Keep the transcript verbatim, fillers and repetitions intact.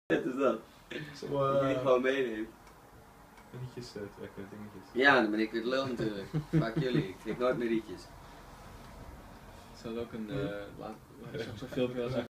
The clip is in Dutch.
Wat is dat? Zo, Dat je die uh, gewoon meeneemt. rietjes uh, trekken, dingetjes. Ja, dan ben ik weer de lul natuurlijk. Vaak jullie, ik trek nooit meer rietjes. Het zou ook een, uh, laat, laat ik straks een filmpje wel zeggen.